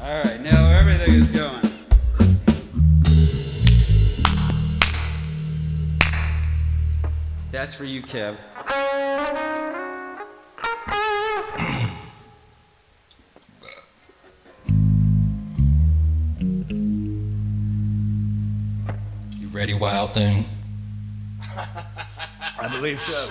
Alright, now everything is going. That's for you, Kev. You ready, wild thing? I believe so.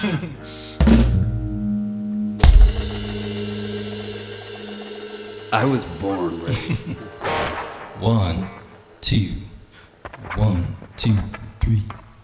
I was born ready. 1, 2, 1, 2, 3.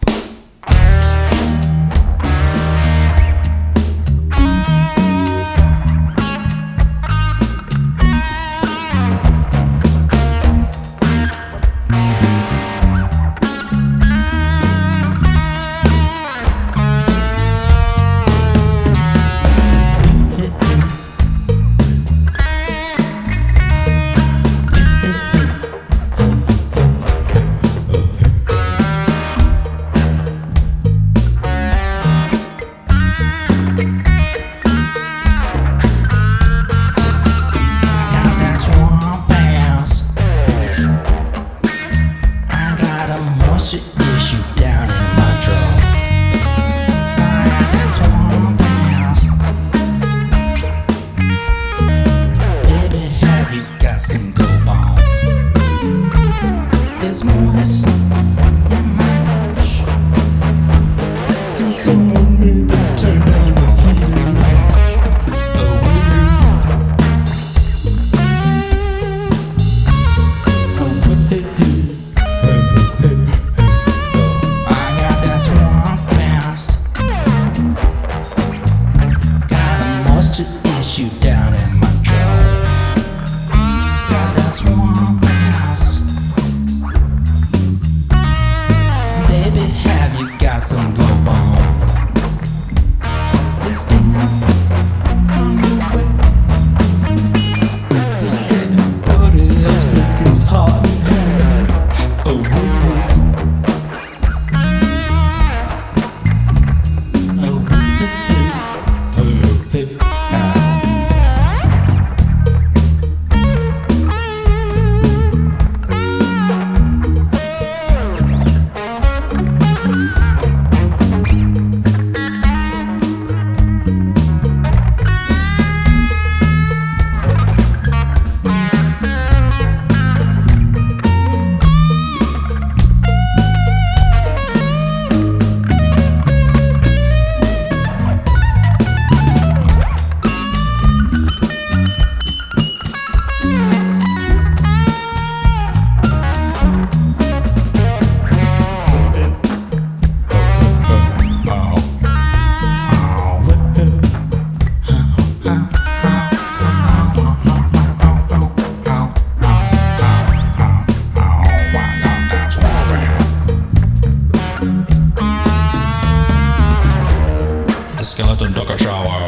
Skeleton took a shower.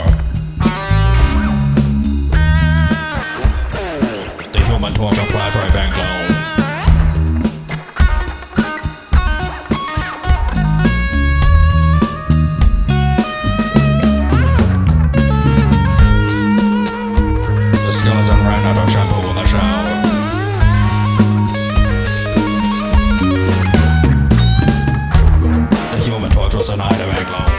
The human torch applied right back down. The skeleton ran out of shampoo in the shower. The human torch was an item back low.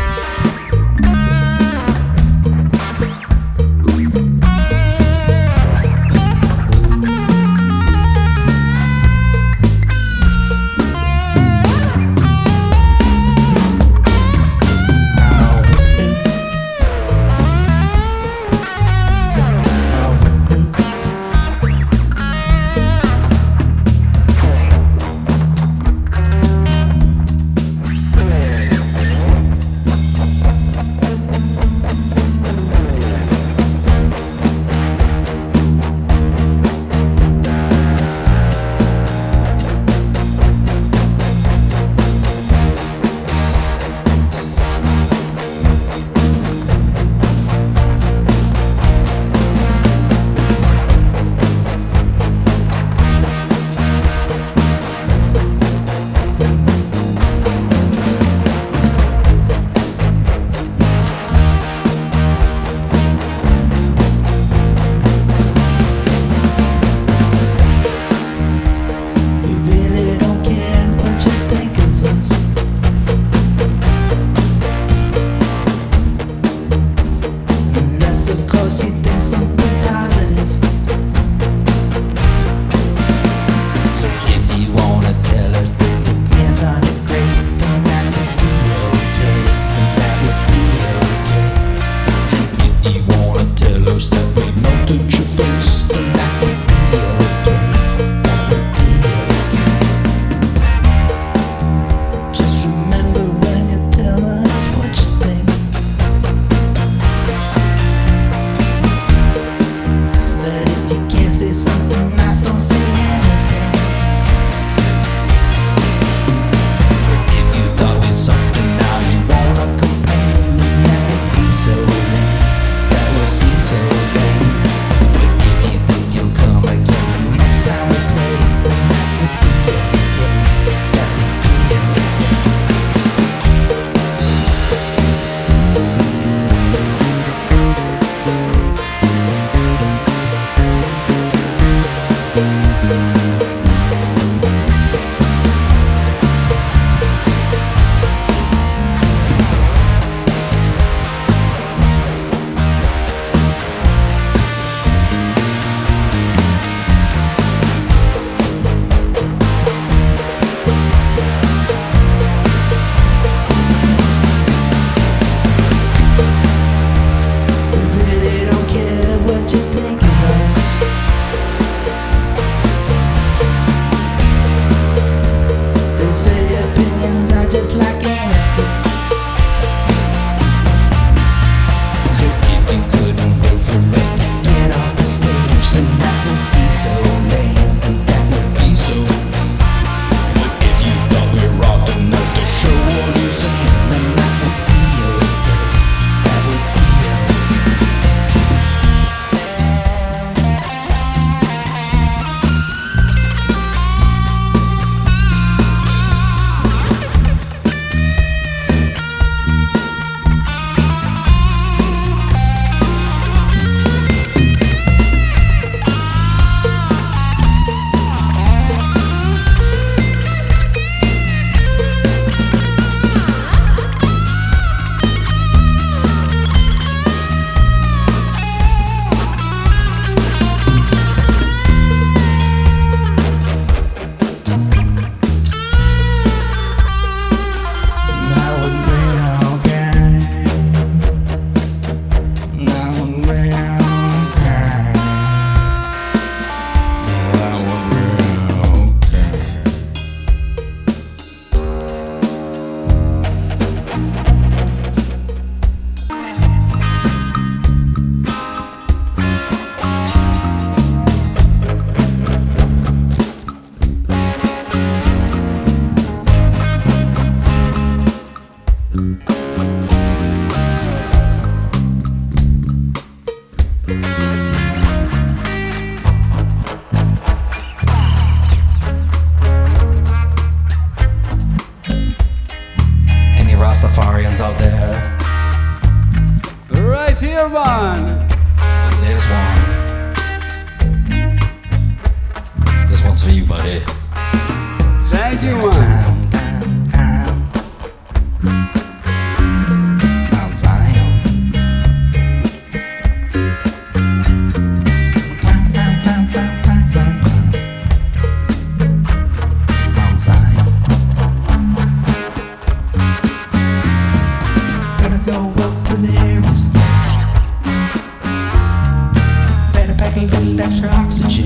like a little extra oxygen.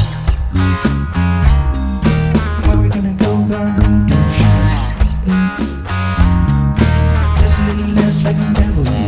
Where we gonna go? Gonna need no shoes. Just a little less like a devil is.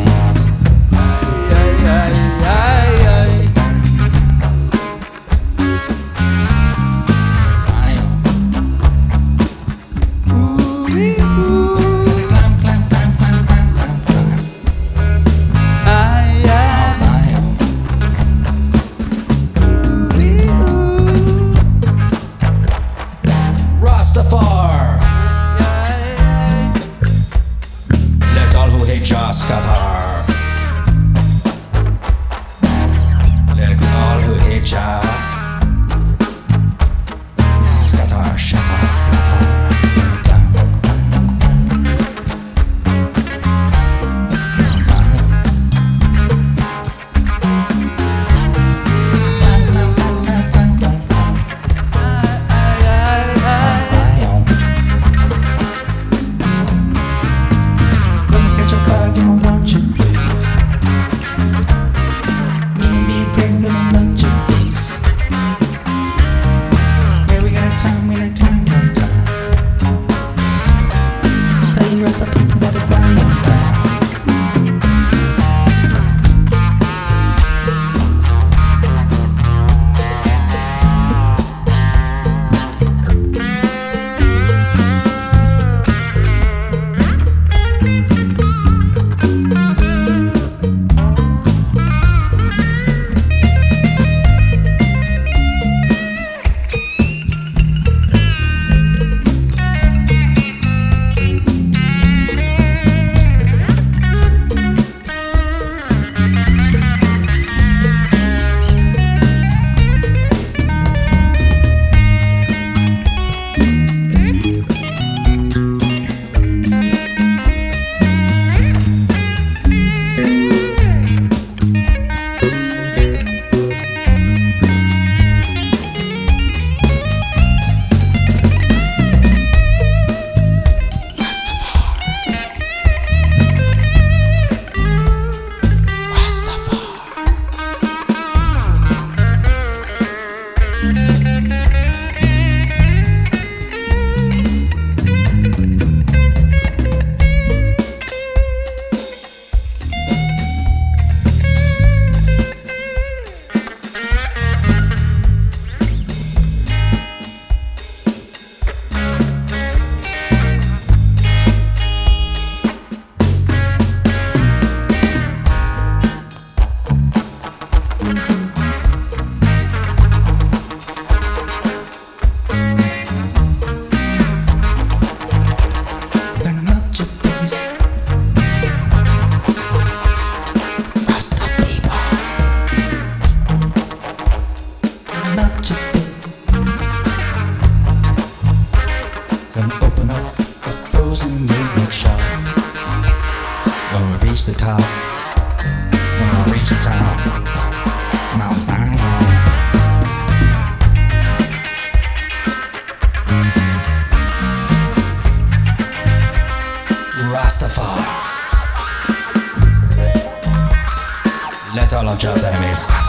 Let all our jazz enemies scatter.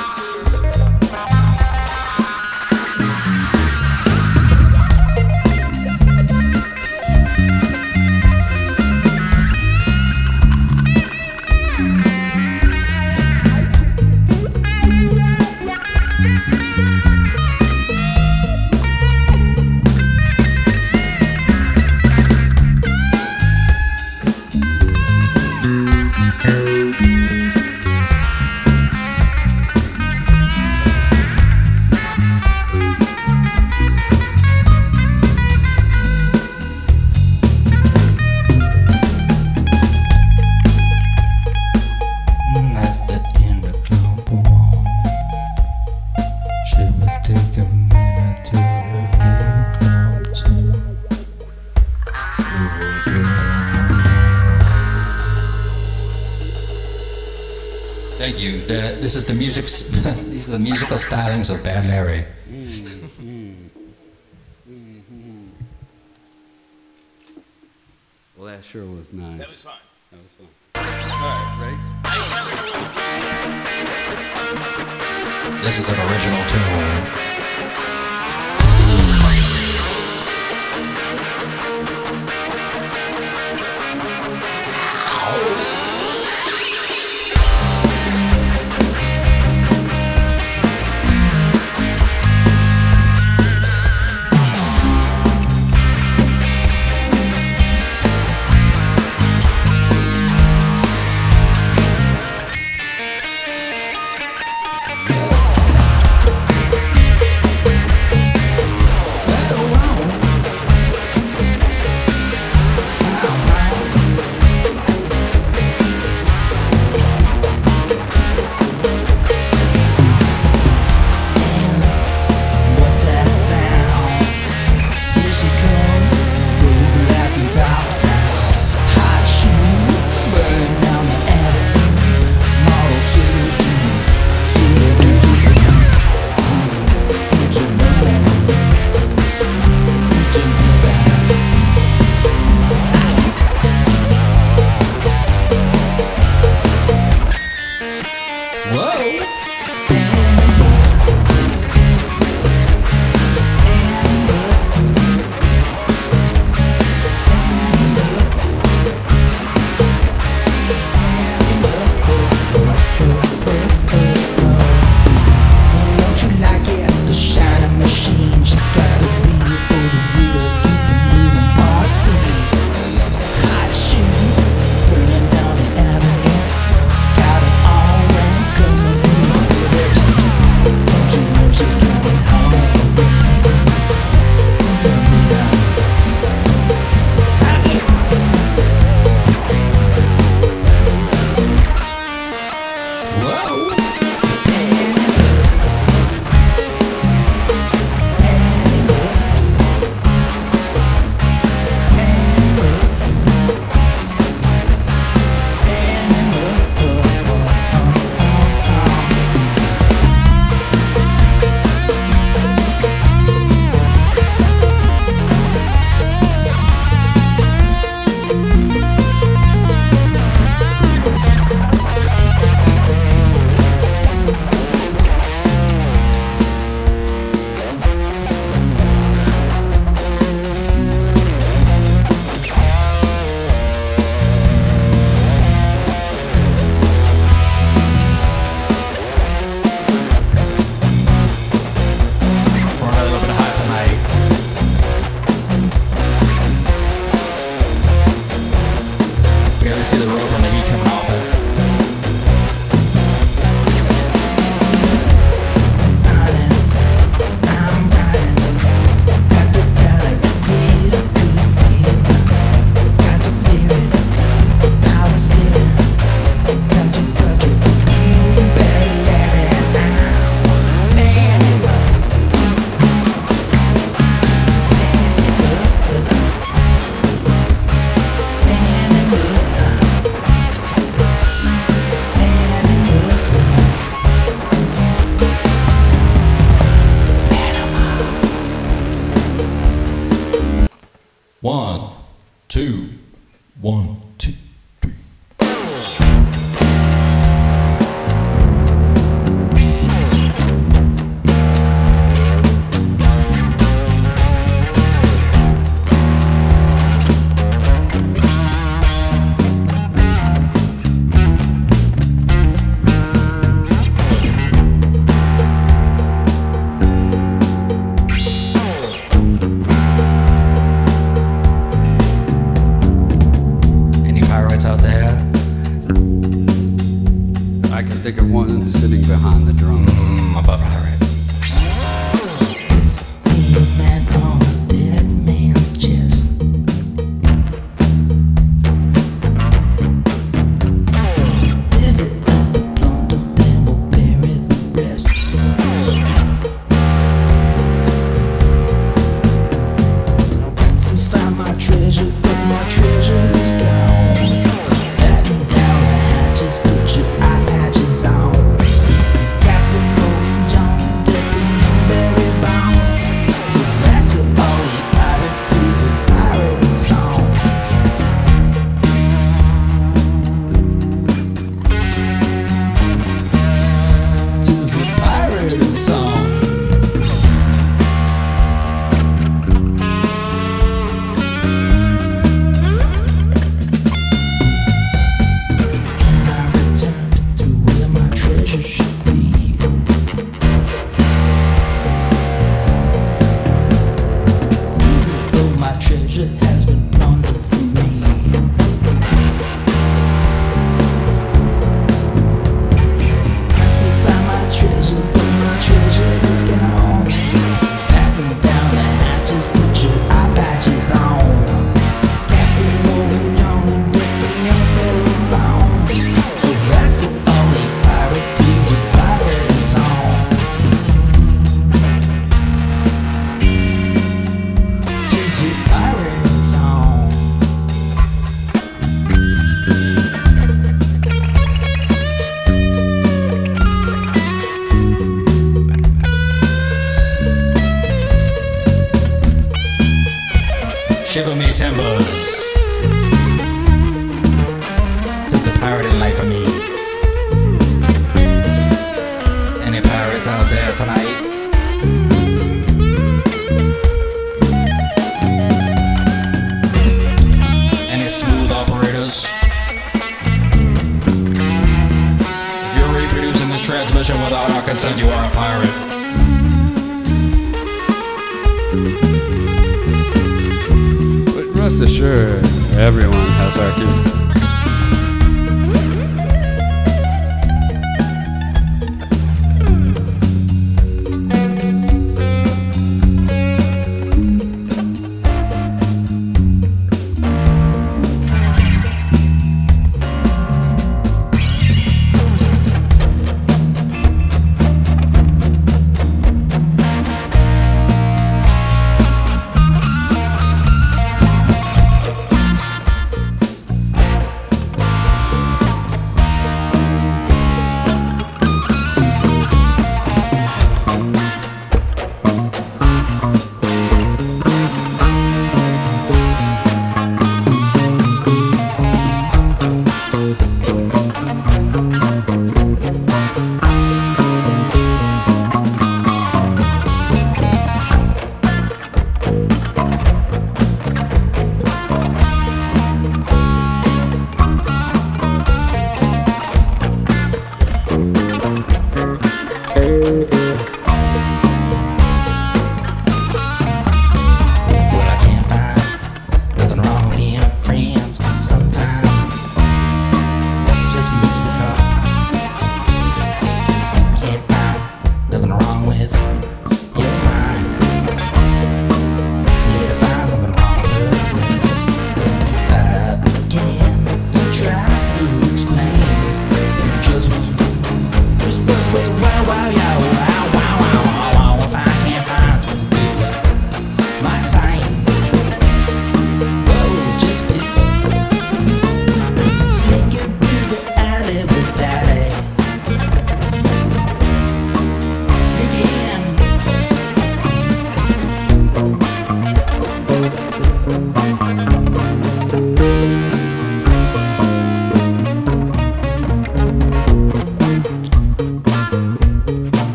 Thank you. This is the music. These are the musical stylings of Bad Larry. Well, that sure was nice. That was fun. That was fun. All right, ready? This is an original tune. One, two, one, two, three. Out there, I can think of one sitting behind the drums. About right. Man on a dead man's chest. Divot up the plunder, then we'll bury the rest. I went to find my treasure, but my treasure is gone. Batten down the hatches, put your eye patches on. timbers. Tis the pirating life for me. Any pirates out there tonight? Any smooth operators? If you're reproducing this transmission without our consent, you are a pirate. Rest assured, everyone has our consent.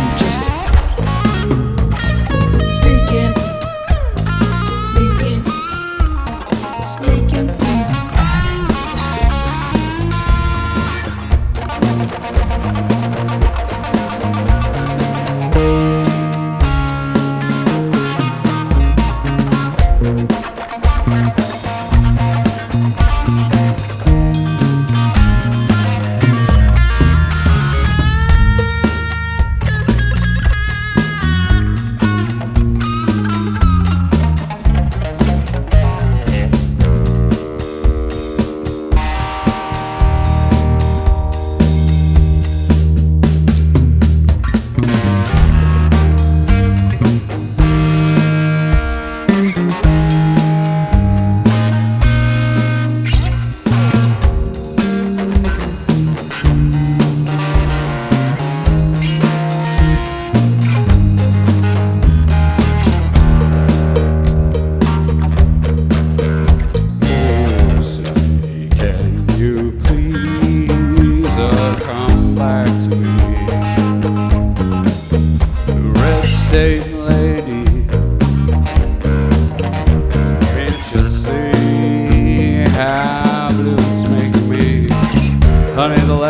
Sneaking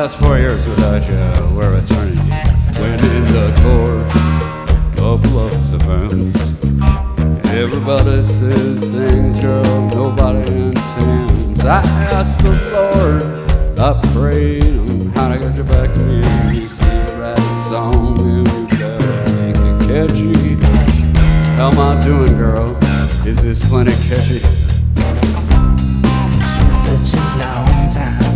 last 4 years without you were eternity. Winning the course of love's events. Everybody says things, girl, nobody intends. I asked the Lord, I prayed him how to get you back to me. He says, write a song and you better make it catchy. How am I doing, girl? Is this plenty catchy? It's been such a long time.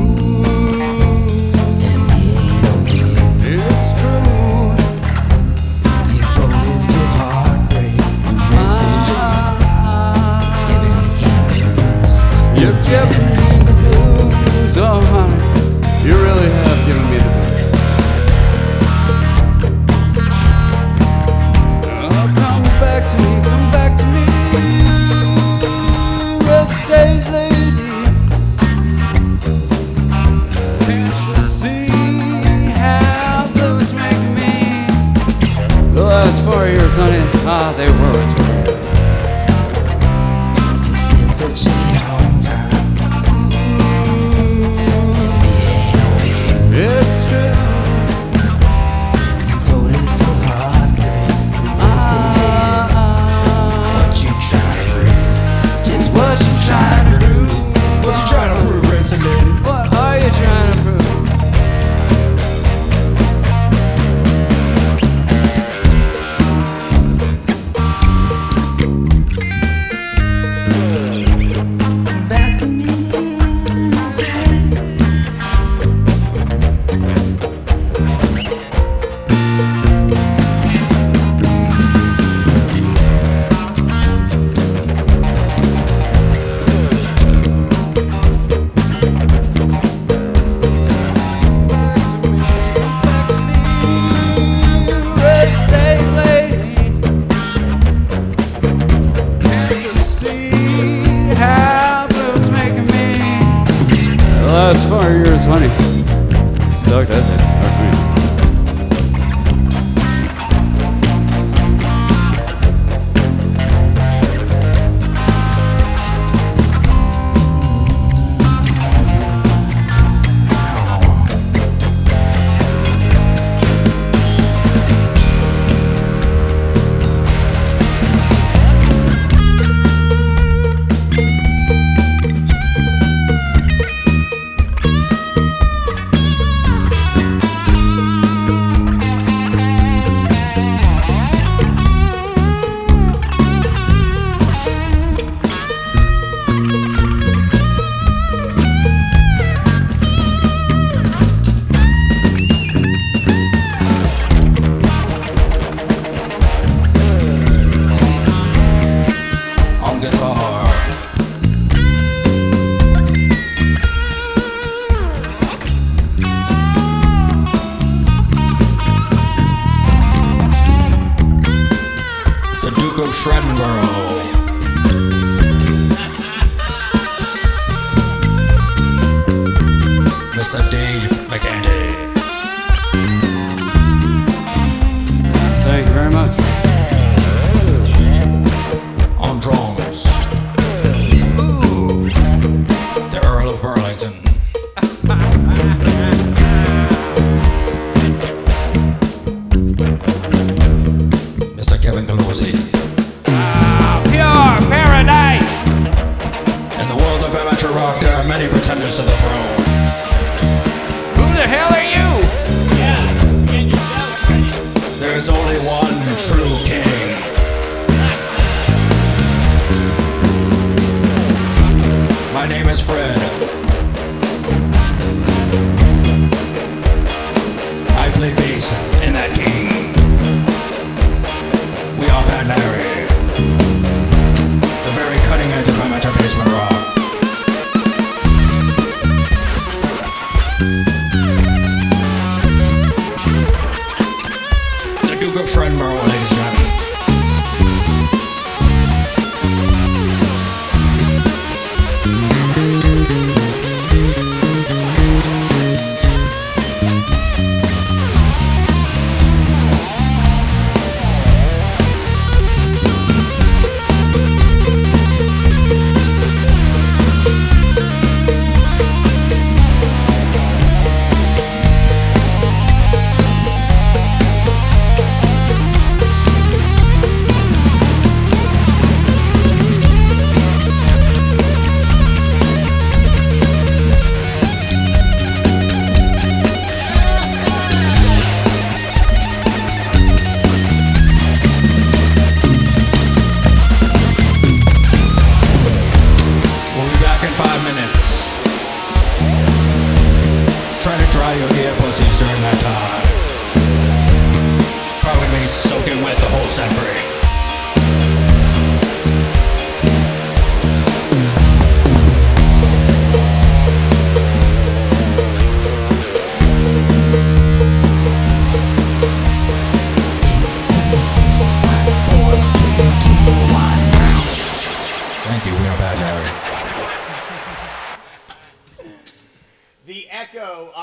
And we ain't okay. It's true. You voted for heartbreak. Giving him the blues. You're giving me the blues. Oh, honey, you really have given me the blues. Oh, come back to me, come back to me. Red stage lady. Can't you see how blues make me? The last 4 years, honey, they were eternal. It's been such a long time. And we ain't okay. It's true. You voted for heartbreak. What you trying to prove? Just what you trying to prove? What you trying to prove, Racing Lady? What are you trying to prove? Back to me. Red state lady. Can't you see how blues making me? The last 4 years, honey, sucked at it.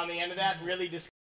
on the end of that really